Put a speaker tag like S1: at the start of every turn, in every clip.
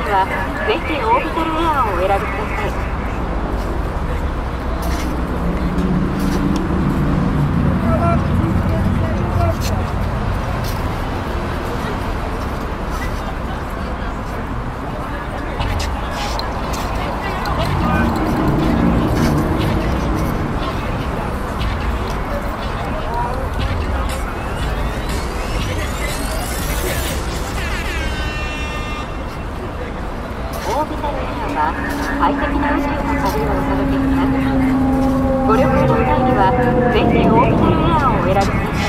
S1: はぜひオービタルエアーをお選びください。オービタルエアは快適な宇宙の旅をお届けします。ご旅行の際にはぜひオービタルエアーをお選びください。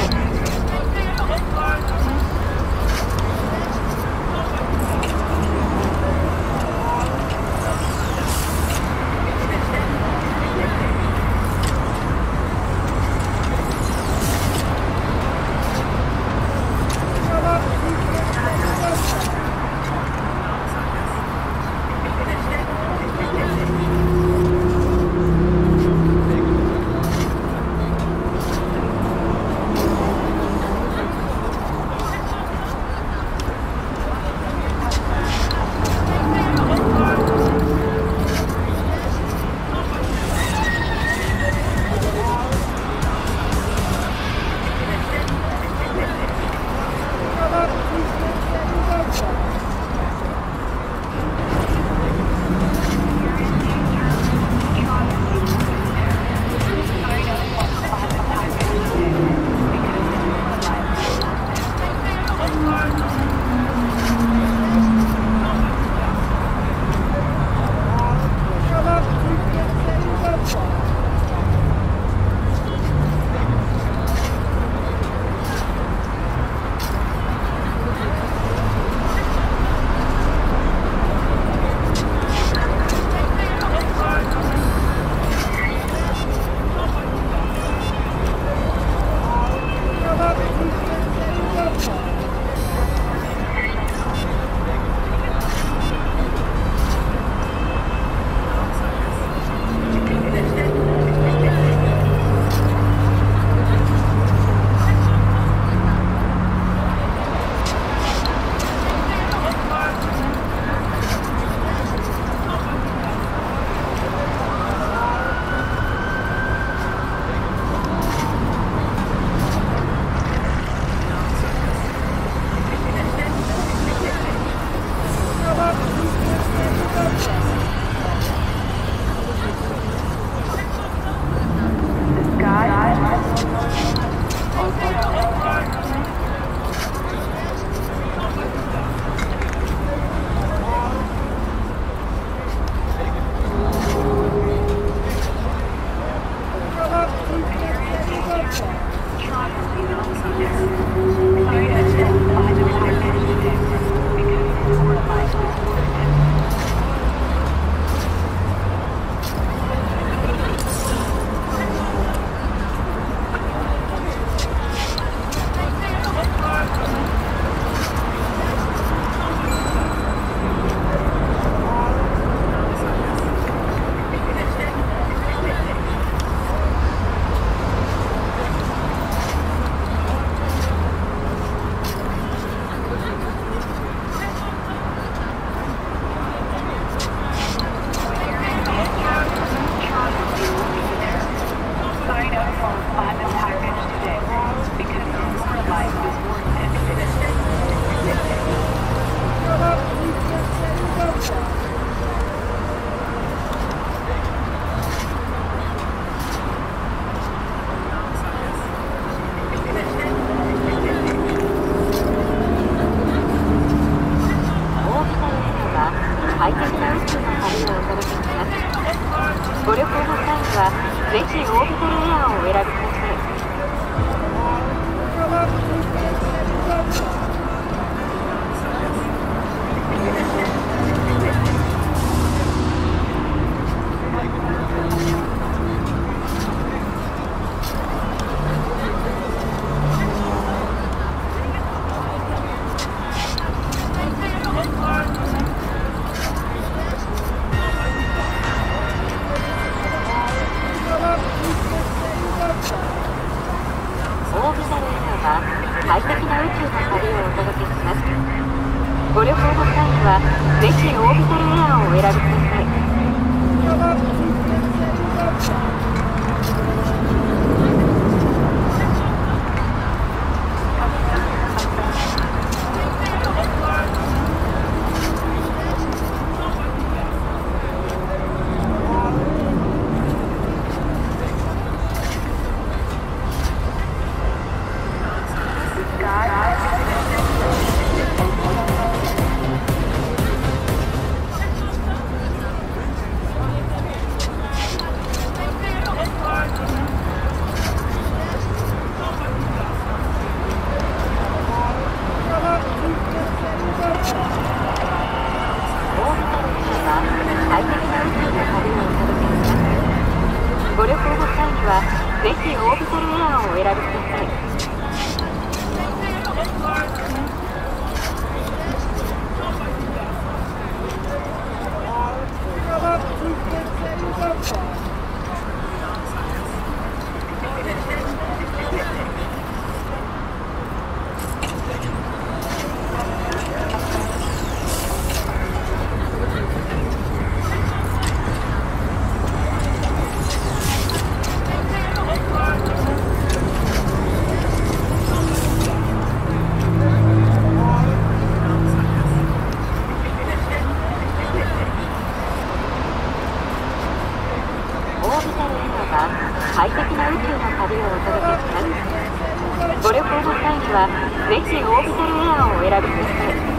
S1: 快適な宇宙の旅をお届けします。ご旅行の際にはぜひオービタルエアーをお選びください。快適な宇宙の旅をお届けします。ご旅行の際にははぜひオービタルエアーをお選びください。ご旅行の際にはぜひオービタルエアーをお選びください。快適な宇宙の旅をお届けします。ご旅行の際にはぜひオービタルエアーをお選びください。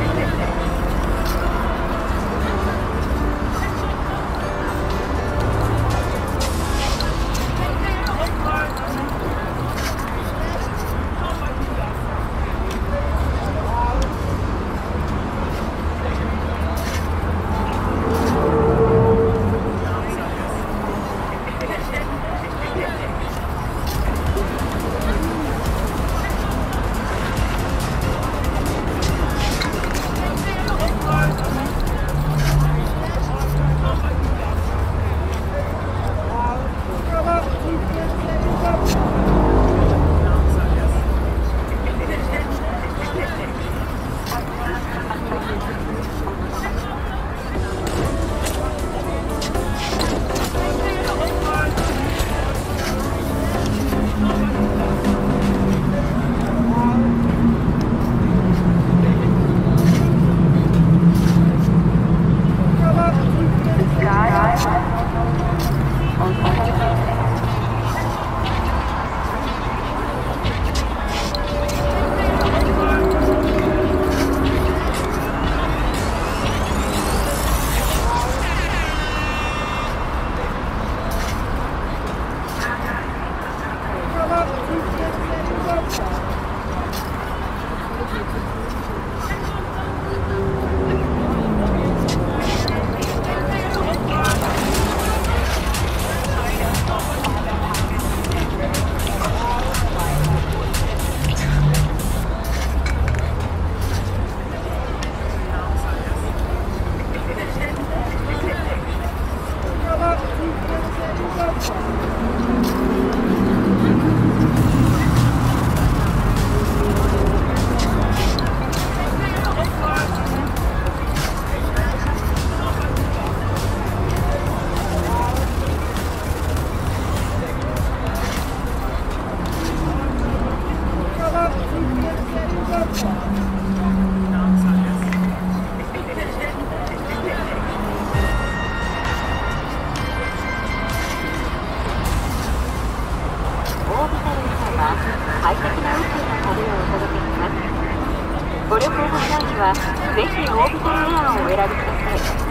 S1: 快適な宇宙の旅をお届けします。ご旅行の際にはぜひオービタルエアーをお選びください。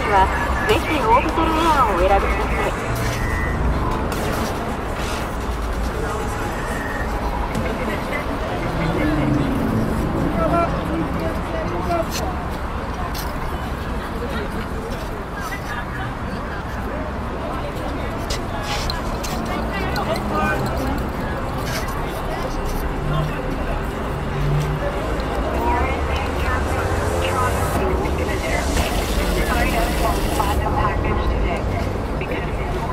S1: はぜひオービタルエアーをお選びください。
S2: Find a package today because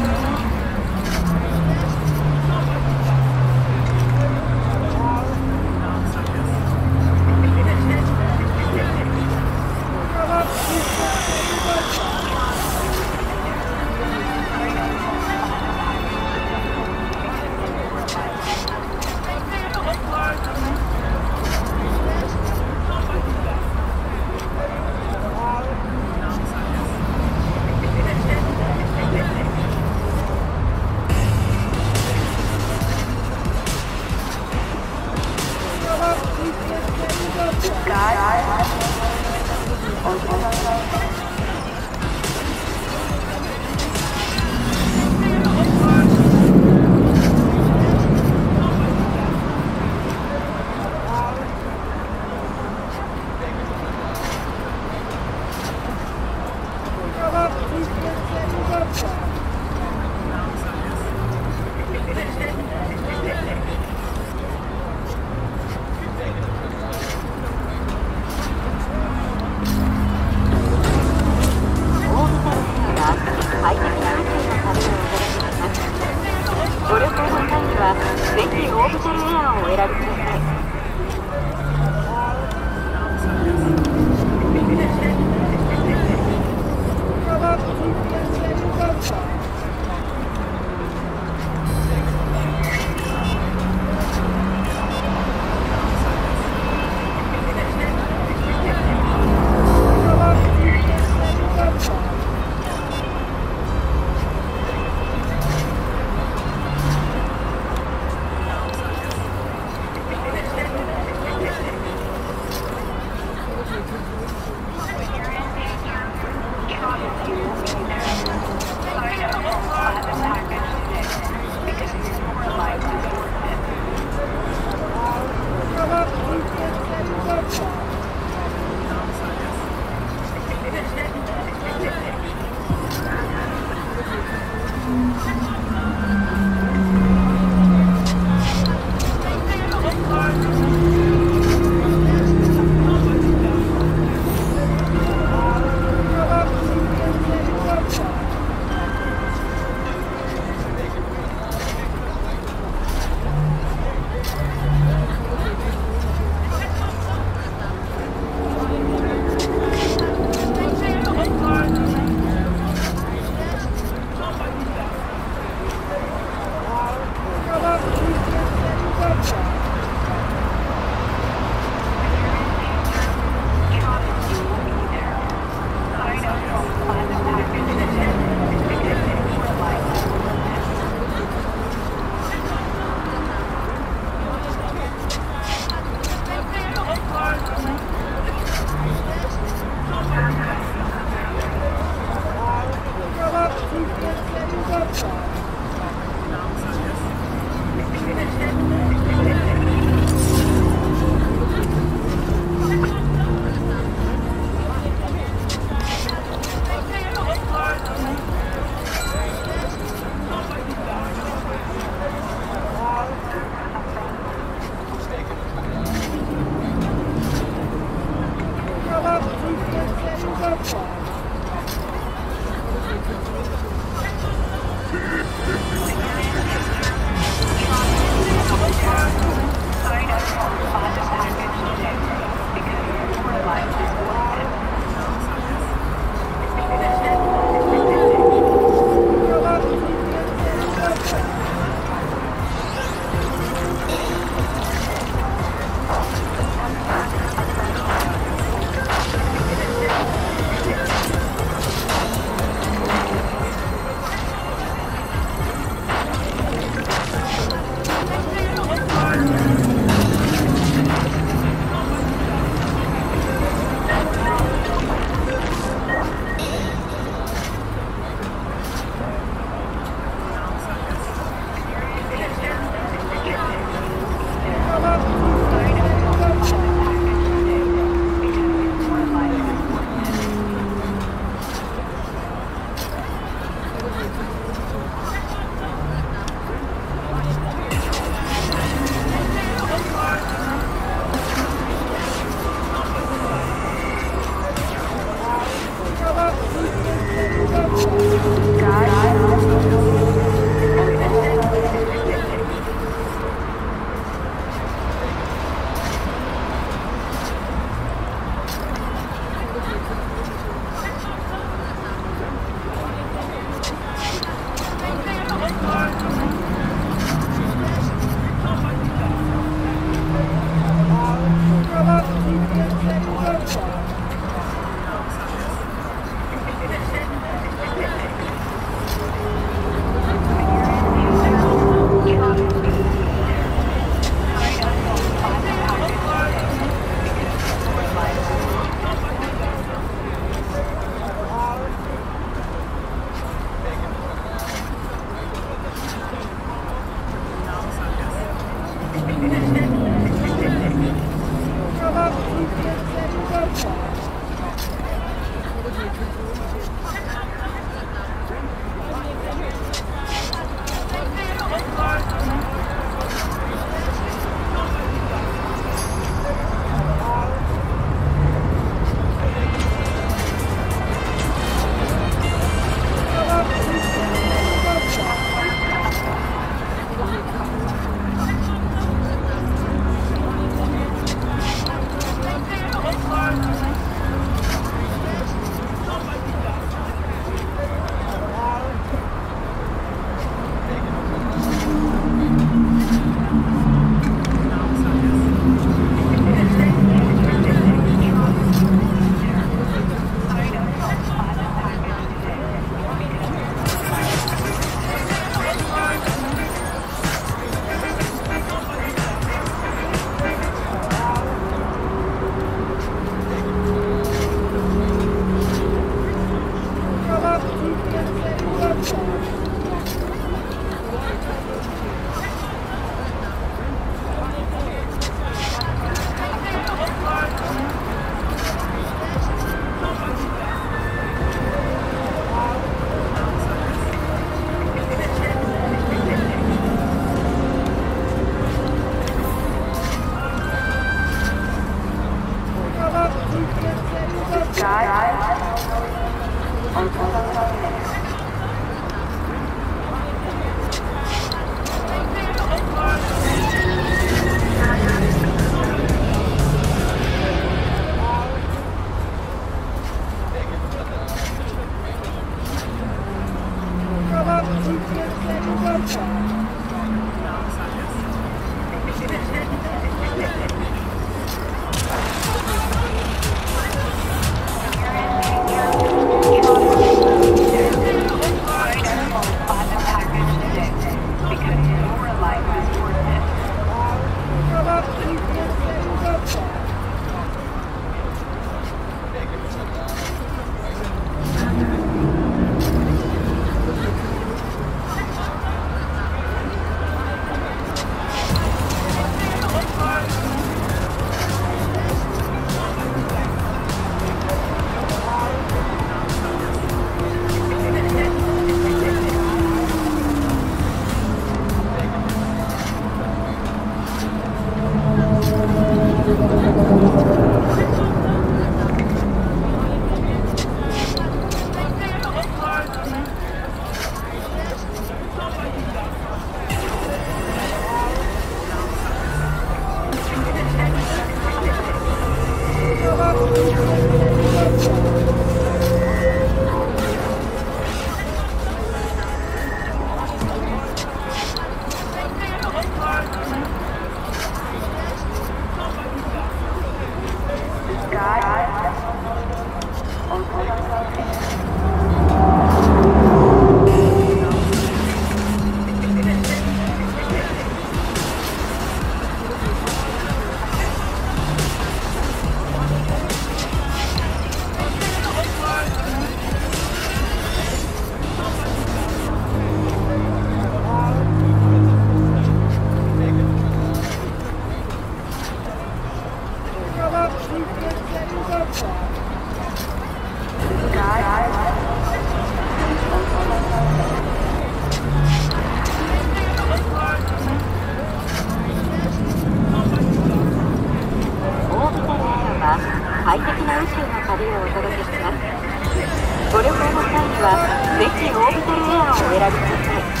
S1: ひオービタルエアーをお選びください。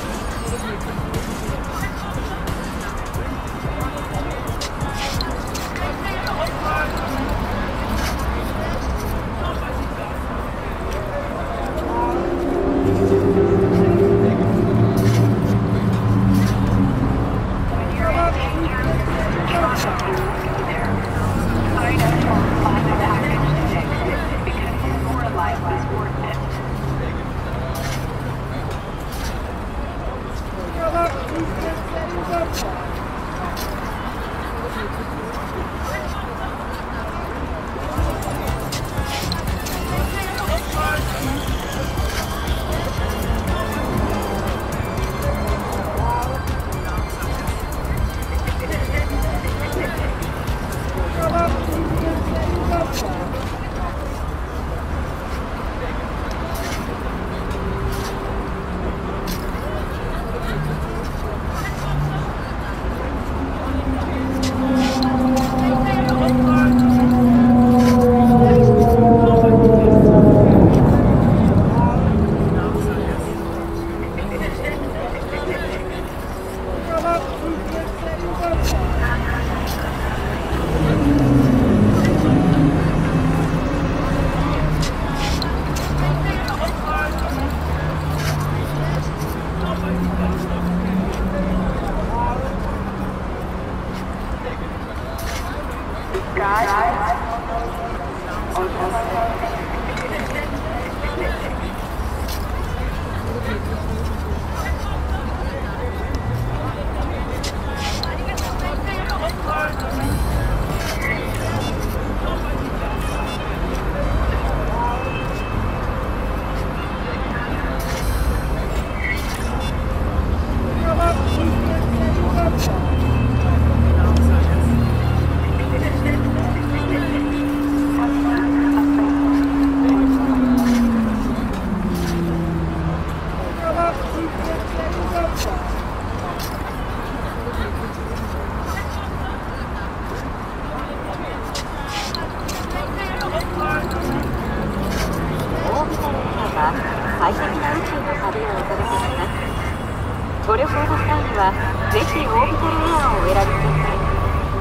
S1: 快適な宇宙の旅をお届けします。ご旅行の際にはぜひオービタルエアーをお選びください。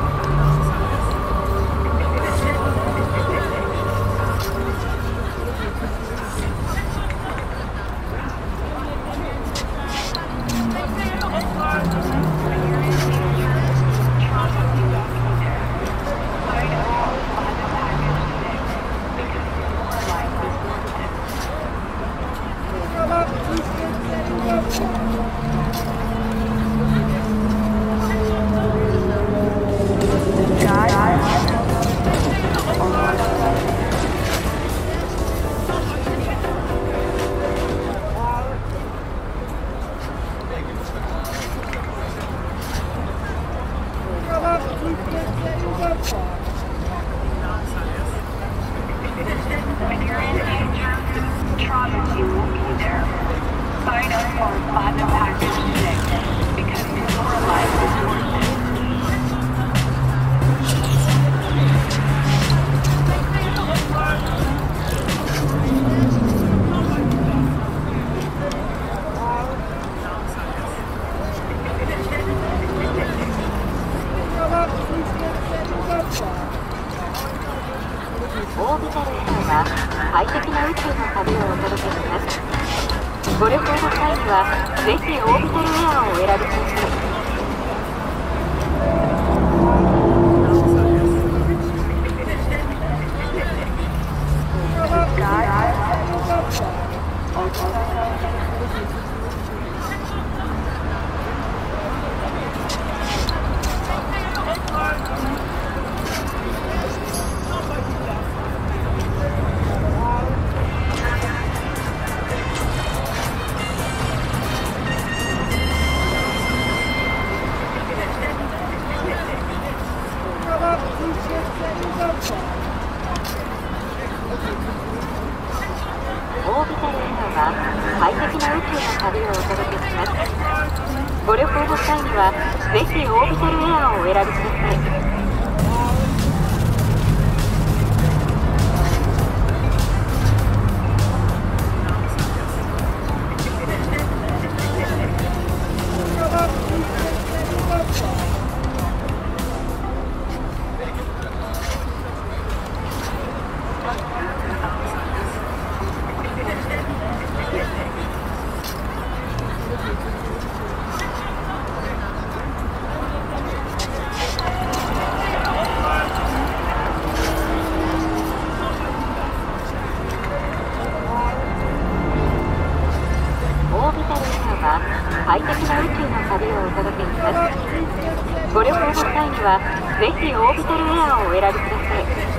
S1: 快適な宇宙の旅をお届けします。ご旅行の際にはぜひオービタルエアーをお選びください。オービタルエアは快適な宇宙の旅をお届けします。ご旅行の際にはぜひオービタルエアーをお選びください。 快適な宇宙の旅をお届けします。ご旅行の際にはぜひオービタルエアーをお選びください。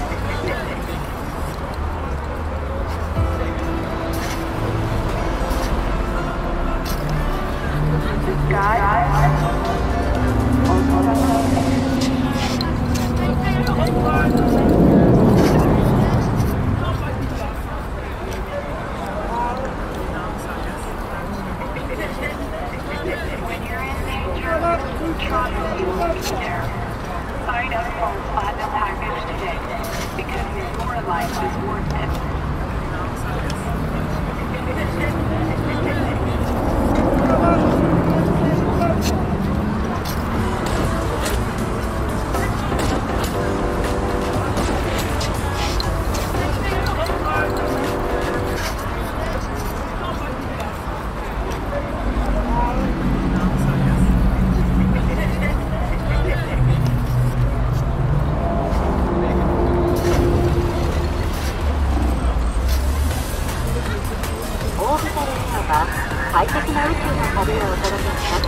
S1: 快適な宇宙の旅をお届けします。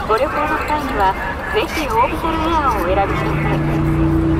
S1: ご旅行の際にはぜひオービタルエアーをお選びください。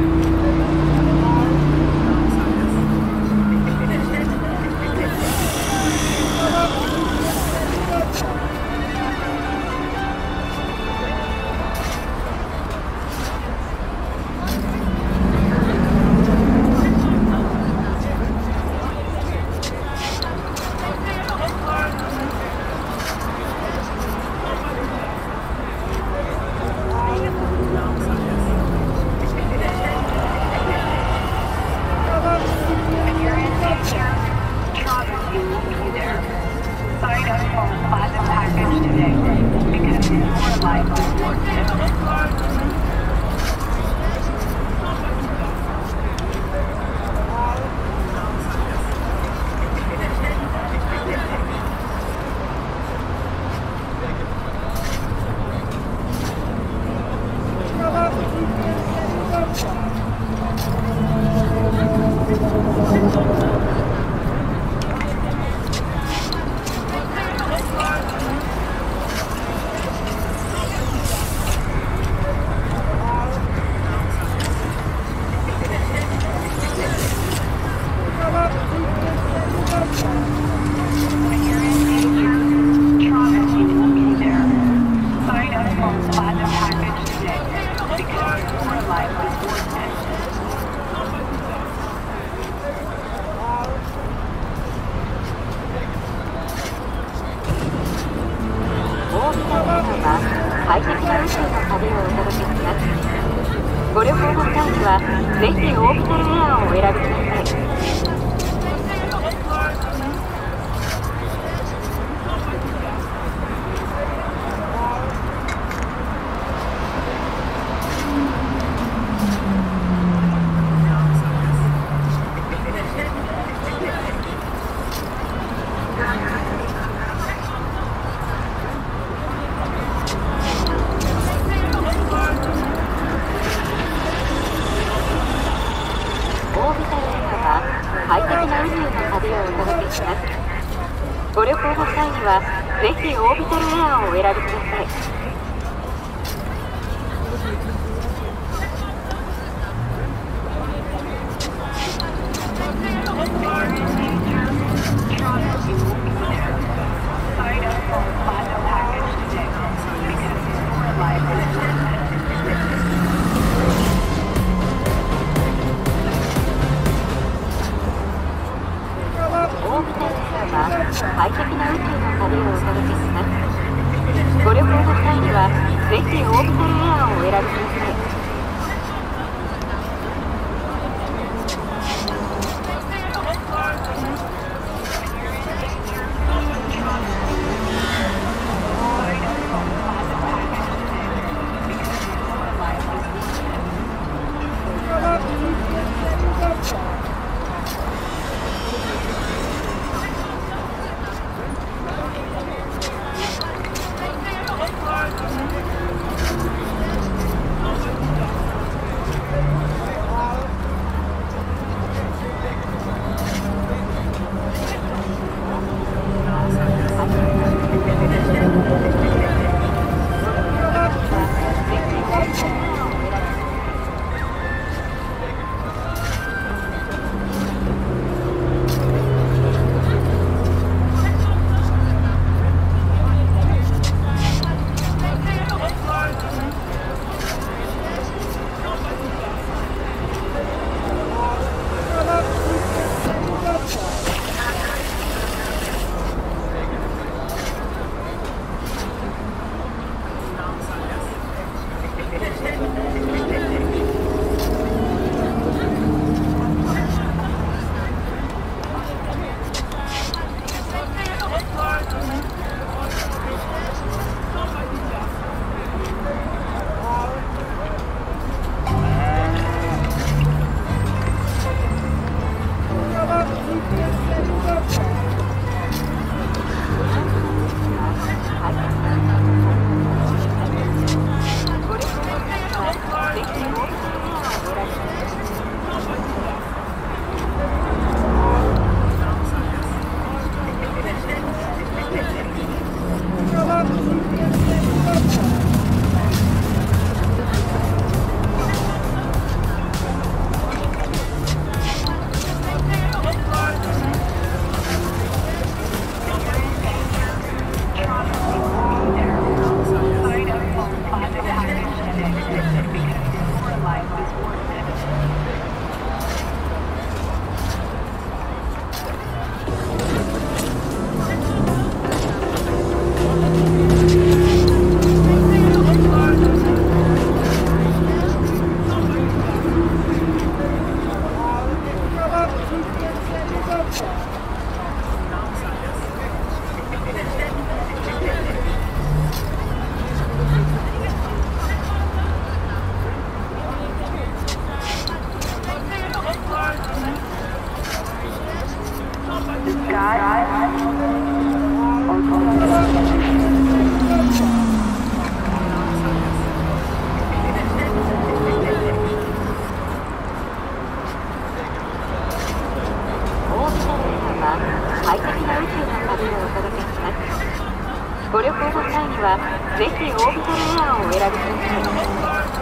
S1: 快適な宇宙の旅をお届けします。ご旅行の際にはぜひオービタルエアーをお選びください。快適な宇宙の旅をお届けします。ご旅行の際にはぜひオービタルエアーをお選びください。快適な宇宙の旅をお届けします。ご旅行の際にはぜひオービタルエアーをお選びください。 ご旅行の際にはぜひオービタルエアーをお選びください。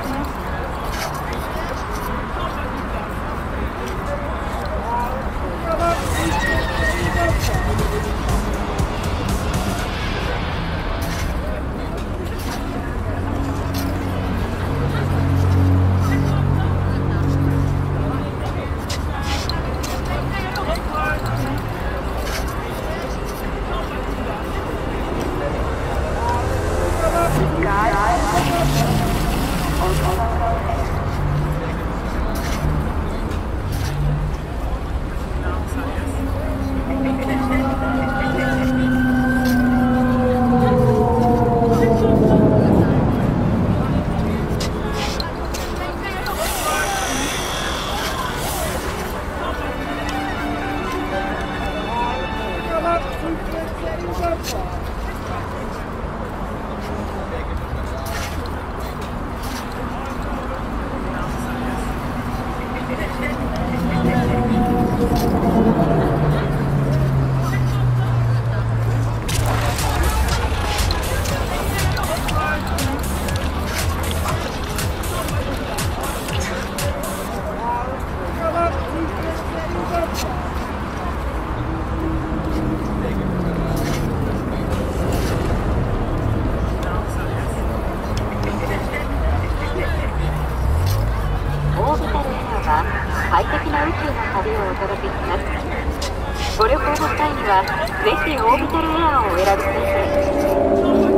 S1: 快適な宇宙の旅をお届けします。ご旅行の際にはぜひオービタルエアーをお選びください。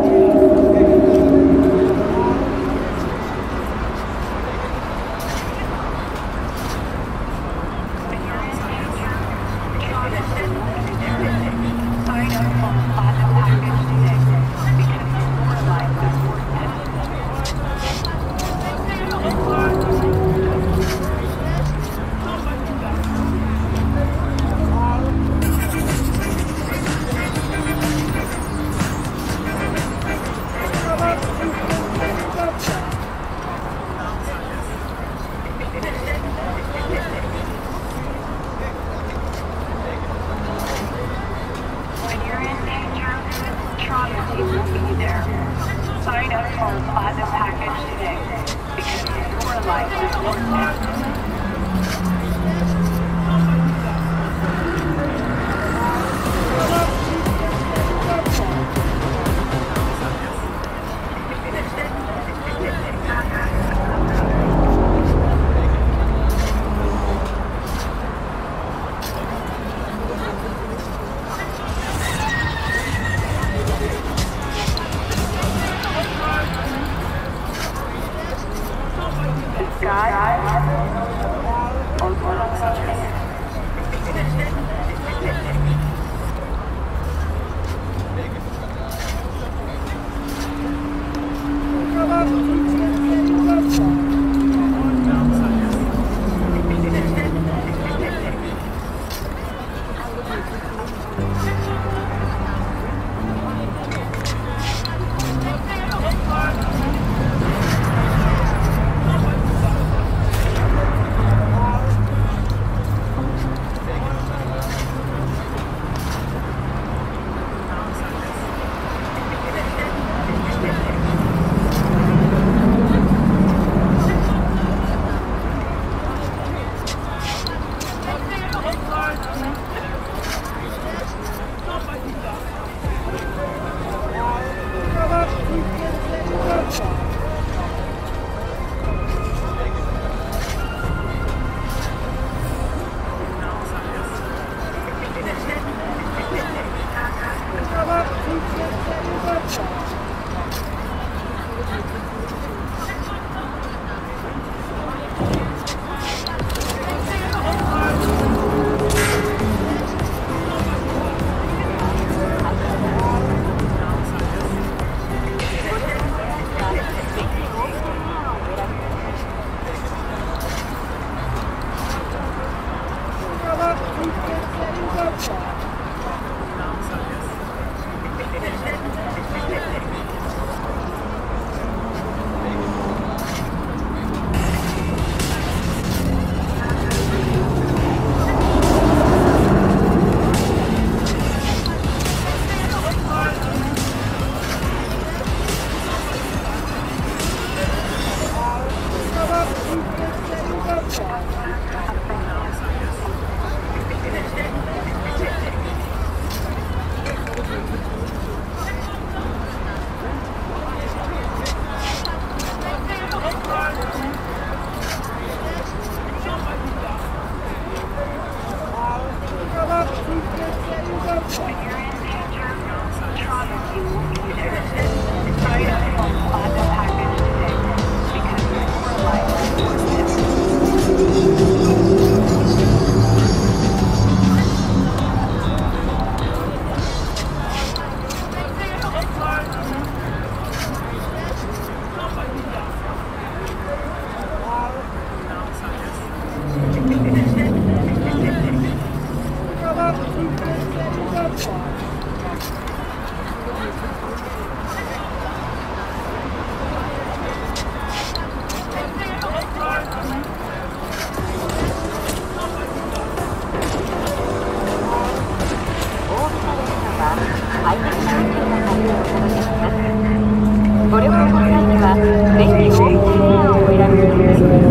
S1: 快適な宇宙の旅をお届けします。ご旅行の際には、ぜひオービタルエアーをお選びください。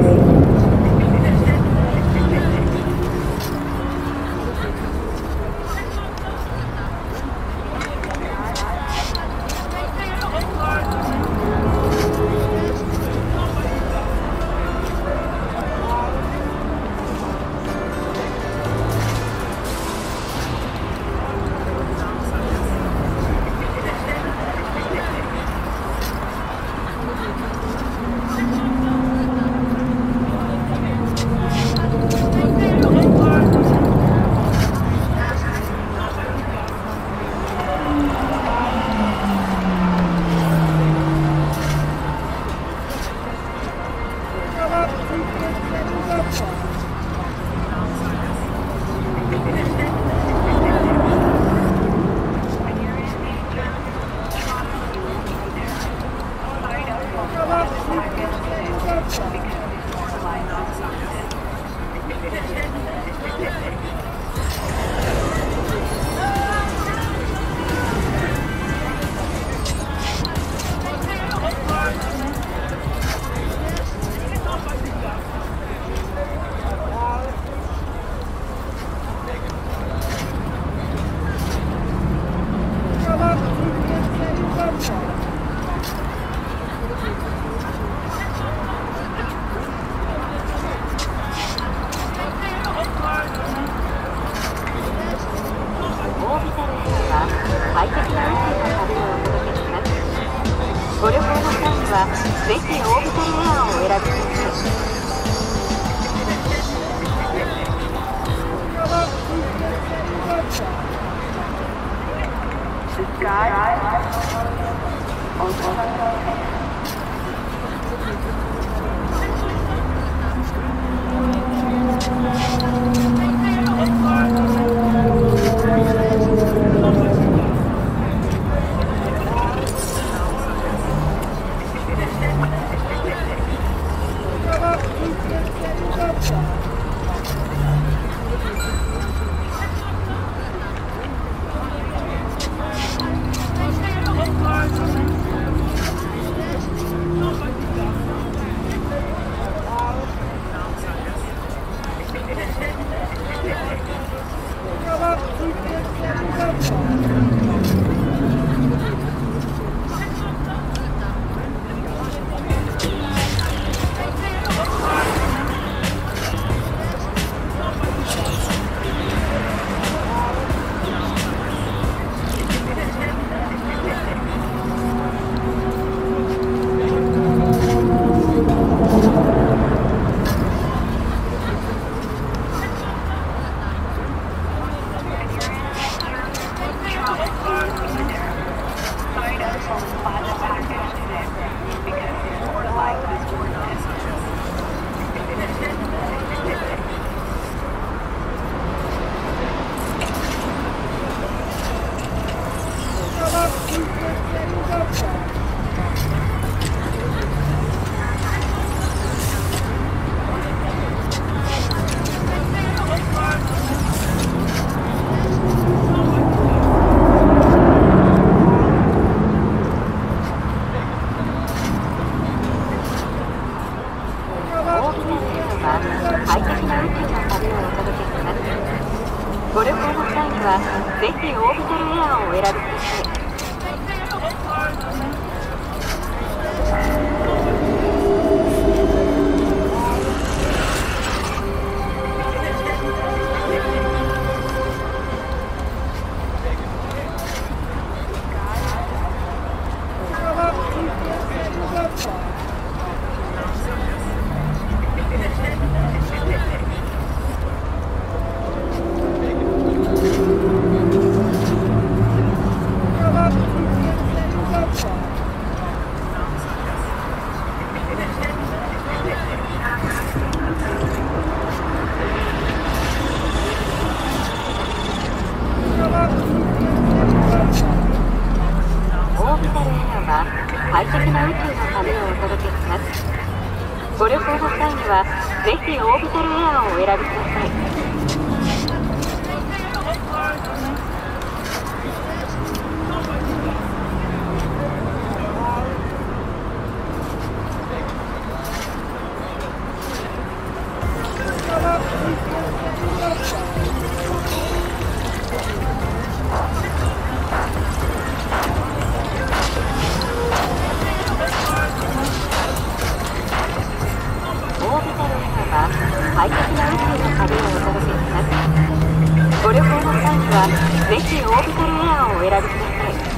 S1: 快適な宇宙の旅をお届けします。ご旅行の際には、ぜひオービタルエアーをお選びください。快適な宇宙の旅をお届けします。ご旅行の際には、ぜひオービタルエアーをお選びください。快適な宇宙の旅をお届けします。ご旅行の際には、ぜひオービタルエアーをお選びください。 さい。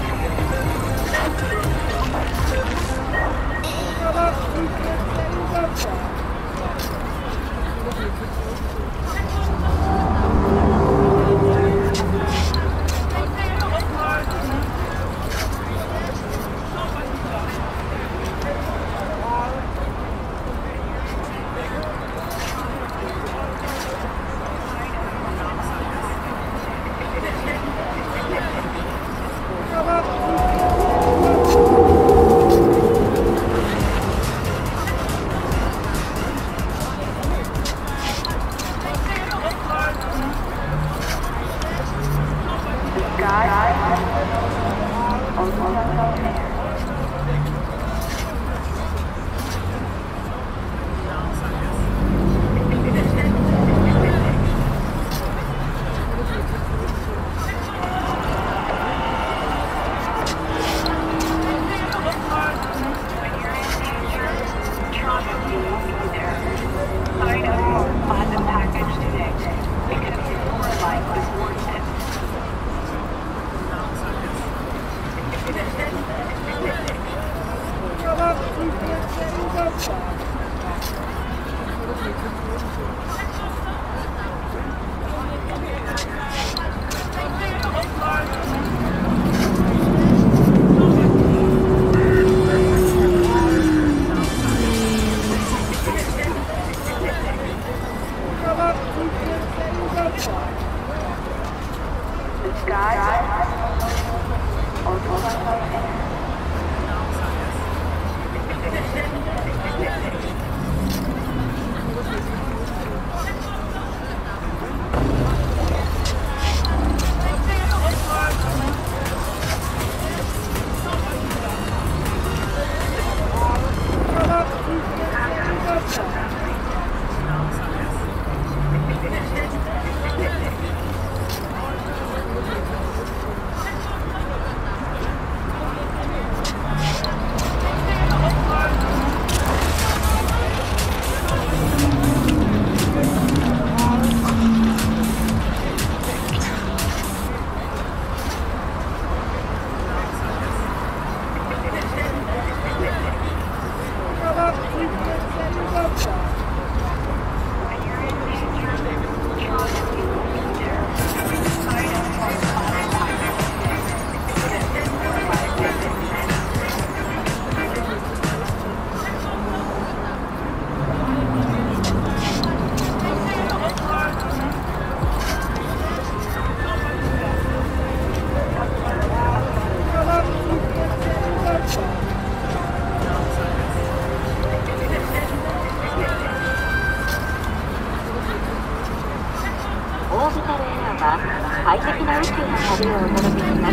S1: 快適な宇宙の旅をお届けします。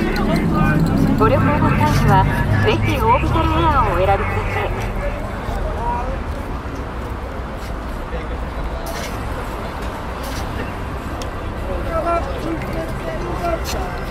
S1: ご旅行の際にはぜひオービタルエアーをお選びください。